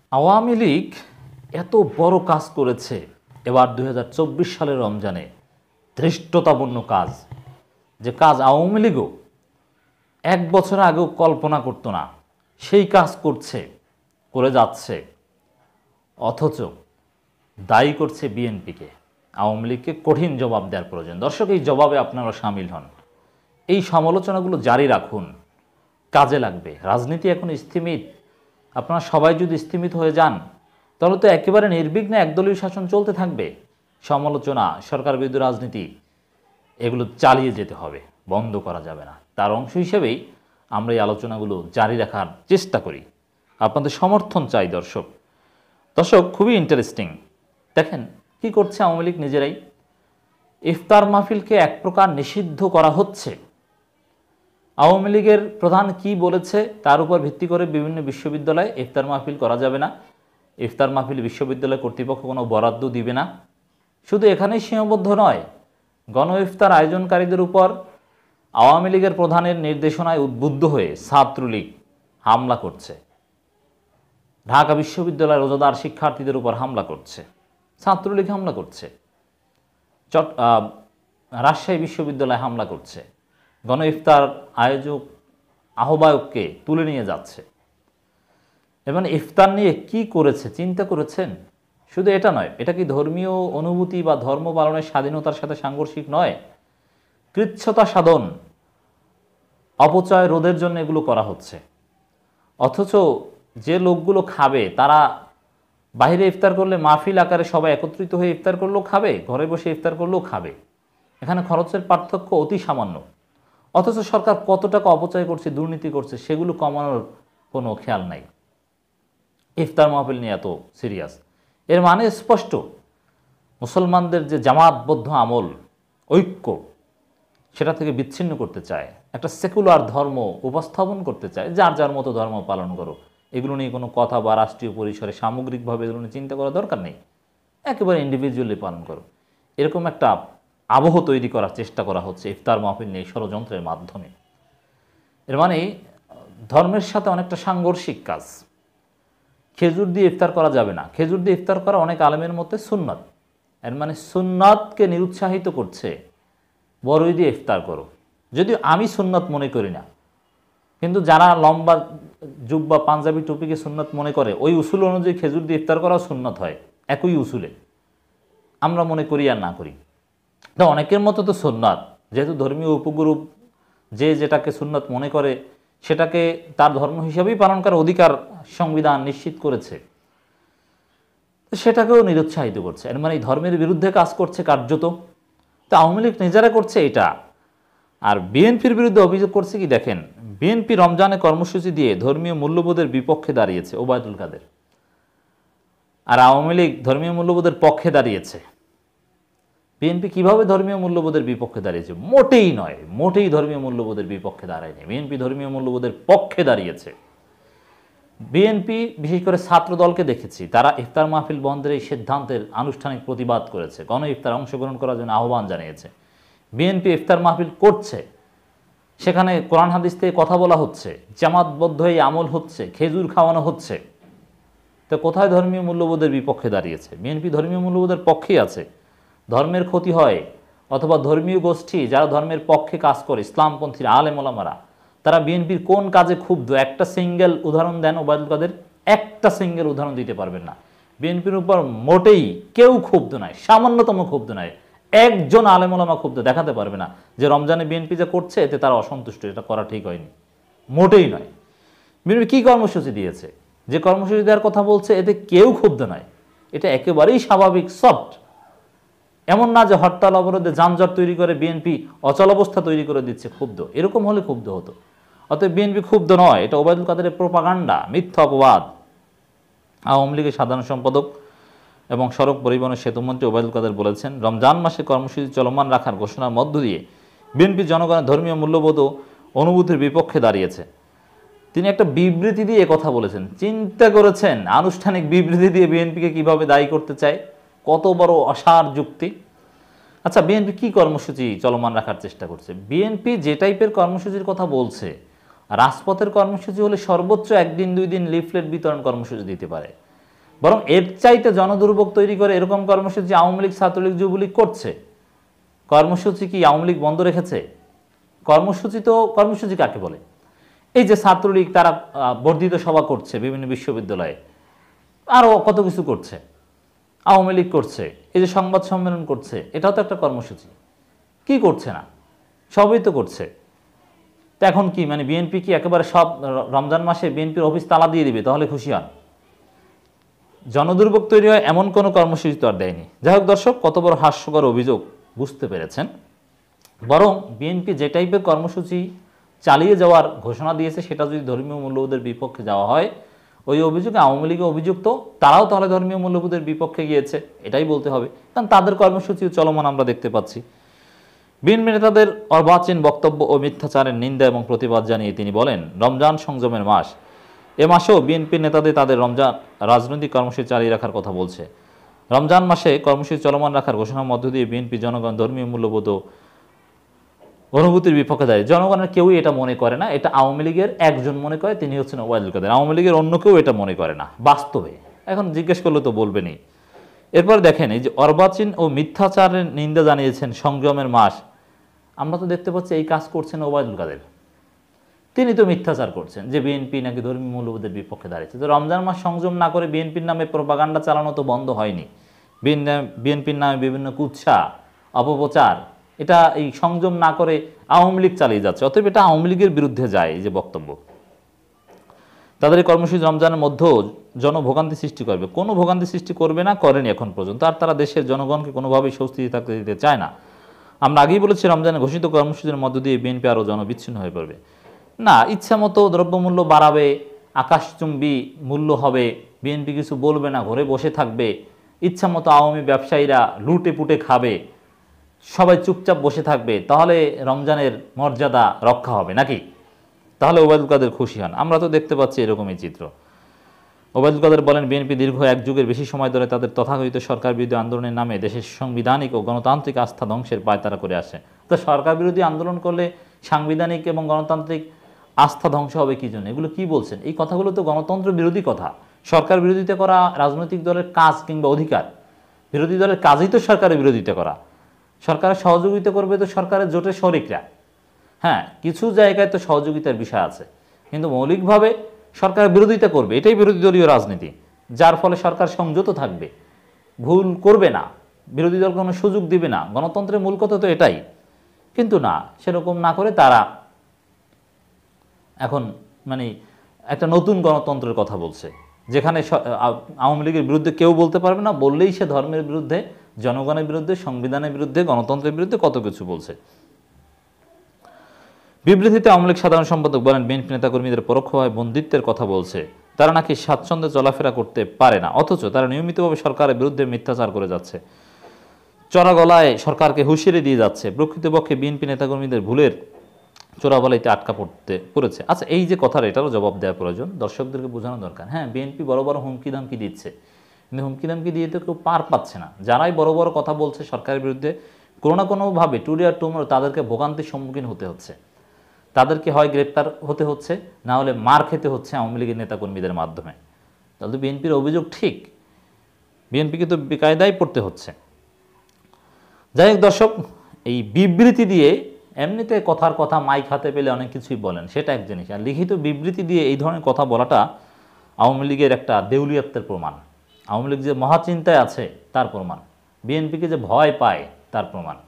আওয়ামী লীগ এত বড় কাজ করেছে এবার ২০২৪ সালের রমজানে, ধৃষ্টতাপূর্ণ কাজ, যে কাজ আওয়ামী লীগও এক বছর আগেও কল্পনা করতো না, সেই কাজ করছে, করে যাচ্ছে। অথচ দায়ী করছে বিএনপিকে। আওয়ামী লীগকে কঠিন জবাব দেওয়ার প্রয়োজন। দর্শক, এই জবাবে আপনারা সামিল হন, এই সমালোচনাগুলো জারি রাখুন, কাজে লাগবে। রাজনীতি এখন স্থিমিত। আপনারা সবাই যদি স্থিমিত হয়ে যান তাহলে তো একেবারে নির্বিঘ্নে একদলীয় শাসন চলতে থাকবে। সমালোচনা, সরকার বিরোধী রাজনীতি, এগুলো চালিয়ে যেতে হবে, বন্ধ করা যাবে না। তার অংশ হিসেবেই আমরা এই আলোচনাগুলো জারি রাখার চেষ্টা করি। আপনাদের সমর্থন চাই দর্শক। খুবই ইন্টারেস্টিং। দেখেন কি করছে আওয়ামী লীগ নিজেরাই। ইফতার মাহফিলকে এক প্রকার নিষিদ্ধ করা হচ্ছে। আওয়ামী লীগের প্রধান কি বলেছে তার উপর ভিত্তি করে বিভিন্ন বিশ্ববিদ্যালয়ে ইফতার মাহফিল করা যাবে না। ইফতার মাহফিল বিশ্ববিদ্যালয় কর্তৃপক্ষ কোনো বরাদ্দ দিবে না। শুধু এখানেই সীমাবদ্ধ নয়, গণ ইফতার আয়োজনকারীদের উপর আওয়ামী লীগের প্রধানের নির্দেশনায় উদ্বুদ্ধ হয়ে ছাত্রলীগ হামলা করছে। ঢাকা বিশ্ববিদ্যালয়ের রোজাদার শিক্ষার্থীদের উপর হামলা করছে, ছাত্রলীগ হামলা করছে। রাজশাহী বিশ্ববিদ্যালয়ে হামলা করছে, গণ ইফতার আয়োজক আহ্বায়ককে তুলে নিয়ে যাচ্ছে। এবং ইফতার নিয়ে কি করেছে চিন্তা করেছেন? শুধু এটা নয়, এটা কি ধর্মীয় অনুভূতি বা ধর্ম পালনের স্বাধীনতার সাথে সাংঘর্ষিক নয়? কৃচ্ছতা সাধন, অপচয় রোধের জন্য এগুলো করা হচ্ছে। অথচ যে লোকগুলো খাবে তারা বাইরে ইফতার করলে মাহফিল আকারে সবাই একত্রিত হয়ে ইফতার করলেও খাবে, ঘরে বসে ইফতার করলেও খাবে। এখানে খরচের পার্থক্য অতি সামান্য। অথচ সরকার কত টাকা অপচয় করছে, দুর্নীতি করছে, সেগুলো কমানোর কোনো খেয়াল নাই। ইফতার মাহফিল নিয়ে এত সিরিয়াস, এর মানে স্পষ্ট, মুসলমানদের যে জামাতবদ্ধ আমল, ঐক্য, সেটা থেকে বিচ্ছিন্ন করতে চায়। একটা সেকুলার ধর্ম উপস্থাপন করতে চায়, যার যার মতো ধর্ম পালন করো, এগুলো নিয়ে কোনো কথা বা রাষ্ট্রীয় পরিসরে সামগ্রিকভাবে এগুলো নিয়ে চিন্তা করার দরকার নেই, একেবারে ইন্ডিভিজুয়ালি পালন করো। এরকম একটা আবহ তৈরি করার চেষ্টা করা হচ্ছে ইফতার মাহফিল নিয়ে ষড়যন্ত্রের মাধ্যমে। এর মানে ধর্মের সাথে অনেকটা সাংঘর্ষিক কাজ। খেজুর দিয়ে ইফতার করা যাবে না, খেজুর দিয়ে ইফতার করা অনেক আলেমের মধ্যে সুন্নত। এর মানে সুন্নতকে নিরুৎসাহিত করছে, বড়ই দিয়ে ইফতার করো। যদিও আমি সুন্নত মনে করি না, কিন্তু যারা লম্বা জুব্বা পাঞ্জাবি টুপিকে সুন্নত মনে করে, ওই উসুল অনুযায়ী খেজুর দিয়ে ইফতার করাও সুন্নত হয়, একই উসুলে। আমরা মনে করি আর না করি, তো অনেকের মতো তো সুন্নত, যেহেতু ধর্মীয় উপগুরু যে যেটাকে সুন্নত মনে করে সেটাকে তার ধর্ম হিসাবেই পালন করার অধিকার সংবিধান নিশ্চিত করেছে, সেটাকেও নিরুৎসাহিত করছে। এর মানে এই ধর্মের বিরুদ্ধে কাজ করছে কার্যত। তো আওয়ামী লীগ নিজেরা করছে এটা। আর বিএনপির বিরুদ্ধে অভিযোগ করছে কি দেখেন, বিএনপি রমজানে কর্মসূচি দিয়ে ধর্মীয় মূল্যবোধের বিপক্ষে দাঁড়িয়েছে, ওবায়দুল কাদের। আর আওয়ামী লীগ ধর্মীয় মূল্যবোধের পক্ষে দাঁড়িয়েছে। বিএনপি কিভাবে ধর্মীয় মূল্যবোধের বিপক্ষে দাঁড়িয়েছে? মোটেই নয়, মোটেই ধর্মীয় মূল্যবোধের বিপক্ষে দাঁড়ায়নি। বিএনপি ধর্মীয় মূল্যবোধের পক্ষে দাঁড়িয়েছে। বিএনপি বিশেষ করে ছাত্র দলকে দেখেছি, তারা ইফতার মাহফিল বন্ধের এই সিদ্ধান্তের আনুষ্ঠানিক প্রতিবাদ করেছে, গণ ইফতার অংশগ্রহণ করার জন্য আহ্বান জানিয়েছে। বিএনপি ইফতার মাহফিল করছে, সেখানে কোরআন হাদিস থেকে কথা বলা হচ্ছে, জামাতবদ্ধ এই আমল হচ্ছে, খেজুর খাওয়ানো হচ্ছে। তো কোথায় ধর্মীয় মূল্যবোধের বিপক্ষে দাঁড়িয়েছে? বিএনপি ধর্মীয় মূল্যবোধের পক্ষেই আছে। ধর্মের ক্ষতি হয় অথবা ধর্মীয় গোষ্ঠী যারা ধর্মের পক্ষে কাজ করে, ইসলামপন্থীরা, আলেম ওলামারা, তারা বিএনপির কোন কাজে ক্ষুব্ধ? একটা সিঙ্গেল উদাহরণ দেন ওবায়দুল কাদের, একটা সিঙ্গেল উদাহরণ দিতে পারবেন না। বিএনপির উপর মোটেই কেউ ক্ষুব্ধ নয়, সামান্যতম ক্ষুব্ধ নয়। একজন আলেম ওলামা ক্ষুব্ধ দেখাতে পারবে না যে রমজানে বিএনপি যা করছে এতে তারা অসন্তুষ্ট, এটা করা ঠিক হয়নি, মোটেই নয়। বিএনপি কী কর্মসূচি দিয়েছে, যে কর্মসূচি দেওয়ার কথা বলছে, এতে কেউ ক্ষুব্ধ নয়। এটা একেবারেই স্বাভাবিক, সফট। এমন না যে হরতাল অবরোধে যানজট তৈরি করে বিএনপি অচলাবস্থা তৈরি করে দিচ্ছে, ক্ষুব্ধ। এরকম হলে ক্ষুব্ধ হতো। অতএব বিএনপি ক্ষুব্ধ নয়, এটা ওবায়দুল কাদেরের প্রোপাগান্ডা, মিথ্যা অপবাদ। আওয়ামী লীগের সাধারণ সম্পাদক এবং সড়ক পরিবহন ও সেতুমন্ত্রী ওবায়দুল কাদের বলেছেন, রমজান মাসে কর্মসূচি চলমান রাখার ঘোষণার মধ্য দিয়ে বিএনপি জনগণের ধর্মীয় মূল্যবোধ ও অনুভূতির বিপক্ষে দাঁড়িয়েছে। তিনি একটা বিবৃতি দিয়ে কথা বলেছেন। চিন্তা করেছেন আনুষ্ঠানিক বিবৃতি দিয়ে বিএনপিকে কিভাবে দায়ী করতে চায়? কত বড় অসার যুক্তি। আচ্ছা, বিএনপি কি কর্মসূচি চলমান রাখার চেষ্টা করছে? বিএনপি যে টাইপের কর্মসূচির কথা বলছে, রাজপথের কর্মসূচি হলে সর্বোচ্চ 1 দিন 2 দিন লিফলেট বিতরণ কর্মসূচি দিতে পারে। বরং এর চাইতে জনদুর্ভোগ তৈরি করে এরকম কর্মসূচি আওয়ামী লীগ, ছাত্রলীগ, যুবলীগ করছে। কর্মসূচি কি আওয়ামী লীগ বন্ধ রেখেছে? কর্মসূচি কাকে বলে? এই যে ছাত্রলীগ তারা বর্ধিত সভা করছে বিভিন্ন বিশ্ববিদ্যালয়ে, আরও কত কিছু করছে, আওয়ামী লীগ করছে, এই যে সংবাদ সম্মেলন করছে, এটাও তো একটা কর্মসূচি। কি করছে না? সবই তো করছে। তো এখন কি মানে বিএনপি কি একেবারে সব রমজান মাসে বিএনপির অফিস তালা দিয়ে দিবে তাহলে খুশি হন? জনদুর্ভোগ তৈরি হয় এমন কোনো কর্মসূচি তো আর দেয়নি। যাই হোক দর্শক, কত বড় হাস্যকর অভিযোগ বুঝতে পেরেছেন। বরং বিএনপি যে টাইপের কর্মসূচি চালিয়ে যাওয়ার ঘোষণা দিয়েছে সেটা যদি ধর্মীয় মূল্যবোধের বিপক্ষে যাওয়া হয়, ওই অভিযোগে আওয়ামী লীগের অভিযুক্ত, তারাও তাহলে ধর্মীয় মূল্যবোধের বিপক্ষে গিয়েছে, এটাই বলতে হবে। কারণ তাদের কর্মসূচিও চলমান আমরা দেখতে পাচ্ছি। বিএনপি নেতাদের অর্বাচীন বক্তব্য ও মিথ্যাচারের নিন্দা এবং প্রতিবাদ জানিয়ে তিনি বলেন, রমজান সংযমের মাস, এ মাসেও বিএনপি নেতাদের তাদের রমজান রাজনৈতিক কর্মসূচি চালিয়ে রাখার কথা বলছে। রমজান মাসে কর্মসূচি চলমান রাখার ঘোষণার মধ্য দিয়ে বিএনপি জনগণ ধর্মীয় মূল্যবোধ ও অনুভূতির বিপক্ষে দাঁড়িয়ে। জনগণের কেউই এটা মনে করে না, এটা আওয়ামী লীগের একজন মনে করে, তিনি হচ্ছেন ওবায়দুল কাদের। আওয়ামী লীগের অন্য কেউ এটা মনে করে না বাস্তবে। এখন জিজ্ঞেস করলে তো বলবেনই। এরপর দেখেন, এই যে অর্বাচীন ও মিথ্যাচারের নিন্দা জানিয়েছেন সংযমের মাস, আমরা তো দেখতে পাচ্ছি এই কাজ করছেন ওবায়দুল কাদের। তিনি তো মিথ্যাচার করছেন যে বিএনপি নাকি ধর্মীয় মূল্যবোধের বিপক্ষে দাঁড়িয়েছে। তো রমজান মাস সংযম না করে বিএনপির নামে প্রপাগান্ডা চালানো তো বন্ধ হয়নি। বিএনপির নামে বিভিন্ন কুৎসা, অপপ্রচার, এটা এই সংযম না করে আওয়ামী লীগ চালিয়ে যাচ্ছে। অতএব এটা আওয়ামী লীগের বিরুদ্ধে যায় এই যে বক্তব্য। তাদের এই কর্মসূচি রমজানের মধ্যেও জনভোগান্তি সৃষ্টি করবে। কোনো ভোগান্তি সৃষ্টি করবে না, করেনি এখন পর্যন্ত। আর তারা দেশের জনগণকে কোনোভাবেই স্বস্তিতে থাকতে দিতে চায় না। আমরা আগেই বলেছি, রমজানের ঘোষিত কর্মসূচির মধ্য দিয়ে বিএনপি আরও জনবিচ্ছিন্ন হয়ে পড়বে। না, ইচ্ছামতো দ্রব্যমূল্য বাড়াবে, আকাশচুম্বী মূল্য হবে, বিএনপি কিছু বলবে না, ঘরে বসে থাকবে, ইচ্ছামতো আওয়ামী ব্যবসায়ীরা লুটে পুটে খাবে, সবাই চুপচাপ বসে থাকবে, তাহলে রমজানের মর্যাদা রক্ষা হবে নাকি? তাহলে ওবায়দুল কাদের খুশি হন? আমরা তো দেখতে পাচ্ছি এরকমই চিত্র। ওবায়দুল কাদের বলেন, বিএনপি দীর্ঘ এক যুগের বেশি সময় ধরে তাদের তথাকথিত সরকার বিরোধী আন্দোলনের নামে দেশের সাংবিধানিক ও গণতান্ত্রিক আস্থা ধ্বংসের পায়তারা করে আসে। তো সরকার বিরোধী আন্দোলন করলে সাংবিধানিক এবং গণতান্ত্রিক আস্থা ধ্বংস হবে কি জন্য? এগুলো কি বলছেন? এই কথাগুলো তো গণতন্ত্র বিরোধী কথা। সরকার বিরোধিতা করা রাজনৈতিক দলের কাজ কিংবা অধিকার। বিরোধী দলের কাজই তো সরকারের বিরোধিতা করা। সরকারের সহযোগিতা করবে তো সরকারের জোটের শরিকরা। হ্যাঁ, কিছু জায়গায় তো সহযোগিতার বিষয় আছে, কিন্তু মৌলিকভাবে সরকারের বিরোধিতা করবে, এটাই বিরোধী দলীয় রাজনীতি। যার ফলে সরকার সংযত থাকবে, ভুল করবে না, বিরোধী দল কোনো সুযোগ দিবে না। গণতন্ত্রের মূল কথা তো এটাই। কিন্তু না, সেরকম না করে তারা এখন মানে একটা নতুন গণতন্ত্রের কথা বলছে, যেখানে আওয়ামী লীগের বিরুদ্ধে কেউ বলতে পারবে না, বললেই সে ধর্মের বিরুদ্ধে, জনগণের বিরুদ্ধে, সংবিধানের বিরুদ্ধে, গণতন্ত্রের বিরুদ্ধে কত কিছু বলছে। বিবৃতিতে আওয়ামী লীগ সাধারণ সম্পাদক বলেন, বিএনপি নেতাকর্মীদের পরোক্ষভাবে বন্দিত্বের কথা বলছে। তারা নাকি স্বাচ্ছন্দ্যে চলাফেরা করতে পারে না, অথচ তারা নিয়মিতভাবে সরকারের বিরুদ্ধে মিথ্যাচার করে যাচ্ছে, চড়া গলায় সরকারকে হুঁশিয়ারি দিয়ে যাচ্ছে। প্রকৃতপক্ষে বিএনপি নেতাকর্মীদের ভুলের চোরাবালিতে আটকা পড়েছে। আচ্ছা, এই যে কথাটা, এটারও জবাব দেওয়া প্রয়োজন, দর্শকদেরকে বোঝানো দরকার। হ্যাঁ, বিএনপি বড় বড় হুমকি ধামকি দিচ্ছে, কিন্তু হুমকি ধামকি দিয়ে তো কেউ পার পাচ্ছে না। যারাই বড় বড় কথা বলছে সরকারের বিরুদ্ধে, কোনো না কোনোভাবে টুডে টুমোরো তাদেরকে ভোগান্তির সম্মুখীন হতে হচ্ছে। তাদেরকে হয় গ্রেপ্তার হতে হচ্ছে, না হলে মার খেতে হচ্ছে আওয়ামী লীগের নেতাকর্মীদের মাধ্যমে। তাহলে তো বিএনপির অভিযোগ ঠিক, বিএনপিকে তো বেকায়দায় পড়তে হচ্ছে। যাই হোক দর্শক, এই বিবৃতি দিয়ে এমনিতে কথার কথা মাইক হাতে পেলে অনেক কিছুই বলেন, সেটা এক জিনিস। আর লিখিত বিবৃতি দিয়ে এই ধরনের কথা বলাটা আওয়ামী লীগের একটা দেউলিয়াত্বের প্রমাণ। আওয়ামী লীগ যে মহাচিন্তায় আছে তার প্রমাণ, বিএনপিকে যে ভয় পায় তার প্রমাণ।